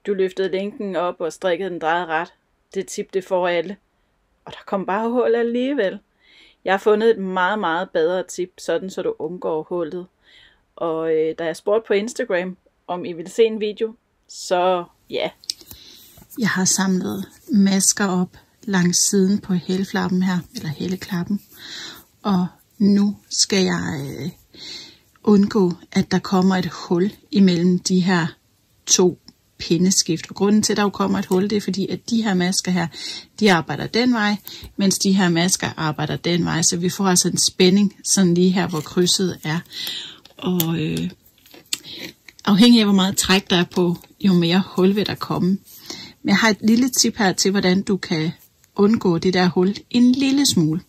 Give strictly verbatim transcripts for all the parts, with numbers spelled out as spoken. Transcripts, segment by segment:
Du løftede lænken op og strikkede den drejet ret. Det tip, det får alle. Og der kom bare hul alligevel. Jeg har fundet et meget, meget bedre tip, sådan så du undgår hullet. Og øh, da jeg spurgte på Instagram, om I ville se en video, så ja. Jeg har samlet masker op langs siden på hæleflappen her, eller hæleklappen. Og nu skal jeg øh, undgå, at der kommer et hul imellem de her to pindeskift. Og grunden til, at der jo kommer et hul, det er fordi, at de her masker her, de arbejder den vej, mens de her masker arbejder den vej. Så vi får altså en spænding, sådan lige her, hvor krydset er. Og øh, afhængig af, hvor meget træk der er på, jo mere hul vil der komme. Men jeg har et lille tip her til, hvordan du kan undgå det der hul en lille smule.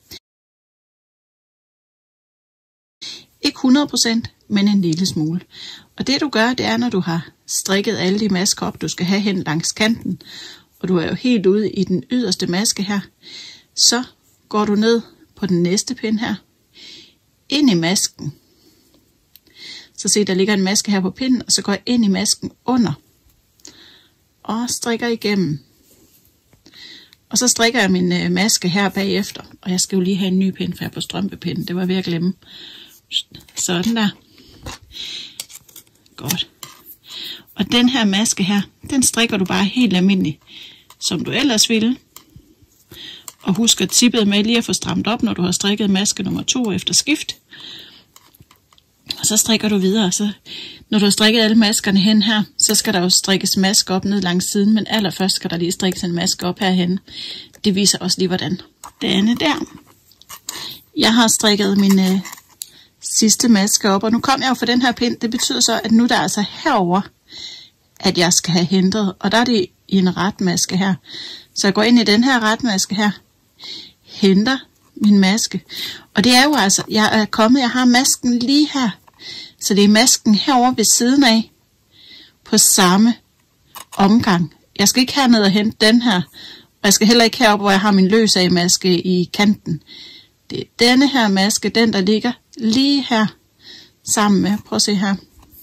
Ikke hundrede procent, men en lille smule. Og det du gør, det er, når du har strikket alle de masker op, du skal have hen langs kanten, og du er jo helt ude i den yderste maske her, så går du ned på den næste pind her, ind i masken. Så se, der ligger en maske her på pinden, og så går jeg ind i masken under, og strikker igennem. Og så strikker jeg min øh, maske her bagefter, og jeg skal jo lige have en ny pind, for jeg er på strømpepinden, det var ved at glemme. Sådan der. Godt. Og den her maske her, den strikker du bare helt almindeligt, som du ellers ville. Og husk at tippet med lige at få stramt op, når du har strikket maske nummer to efter skift. Og så strikker du videre. Så når du har strikket alle maskerne hen her, så skal der jo strikkes maske op ned langs siden, men allerførst skal der lige strikkes en maske op herhen. Det viser også lige hvordan. Denne der. Jeg har strikket min øh, sidste maske op, og nu kom jeg jo for den her pind. Det betyder så, at nu der er altså herover, at jeg skal have hentet, og der er det i en retmaske her. Så jeg går ind i den her retmaske her, henter min maske, og det er jo altså, jeg er kommet, jeg har masken lige her, så det er masken herover ved siden af, på samme omgang. Jeg skal ikke herned og hente den her, og jeg skal heller ikke heroppe, hvor jeg har min løs af maske i kanten. Det er denne her maske, den der ligger lige her, sammen med, prøv at se her.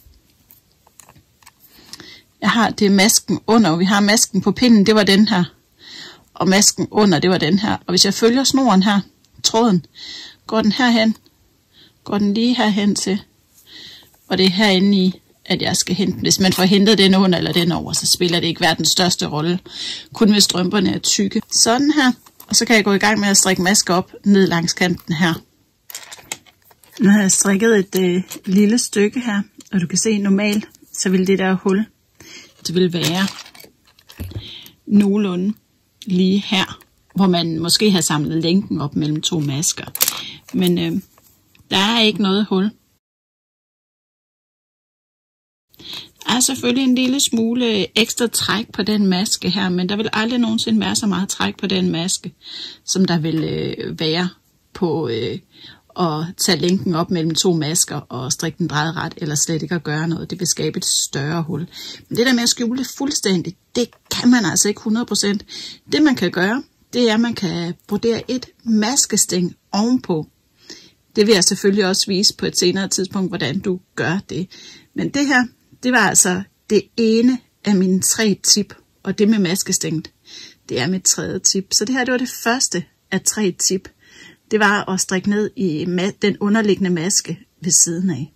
Jeg har det masken under, og vi har masken på pinden, det var den her. Og masken under, det var den her. Og hvis jeg følger snoren her, tråden, går den herhen, går den lige herhen til. Og det er herinde i, at jeg skal hente. Hvis man får hentet den under eller den over, så spiller det ikke verdens største rolle. Kun hvis strømperne er tykke. Sådan her. Og så kan jeg gå i gang med at strikke masker op ned langs kanten her. Nu har jeg strikket et øh, lille stykke her, og du kan se normalt, så vil det der hul, det vil være nogenlunde lige her, hvor man måske har samlet lænken op mellem to masker. Men øh, der er ikke noget hul. Der er selvfølgelig en lille smule ekstra træk på den maske her, men der vil aldrig nogensinde være så meget træk på den maske, som der vil øh, være på øh, at tage lænken op mellem to masker og strikke den drejet ret, eller slet ikke at gøre noget. Det vil skabe et større hul. Men det der med at skjule det fuldstændigt, det kan man altså ikke hundrede procent. Det man kan gøre, det er, at man kan brodere et maskesting ovenpå. Det vil jeg selvfølgelig også vise på et senere tidspunkt, hvordan du gør det. Men det her, det var altså det ene af mine tre tip, og det med maskestinget, det er mit tredje tip. Så det her, det var det første af tre tip. Det var at strikke ned i den underliggende maske ved siden af.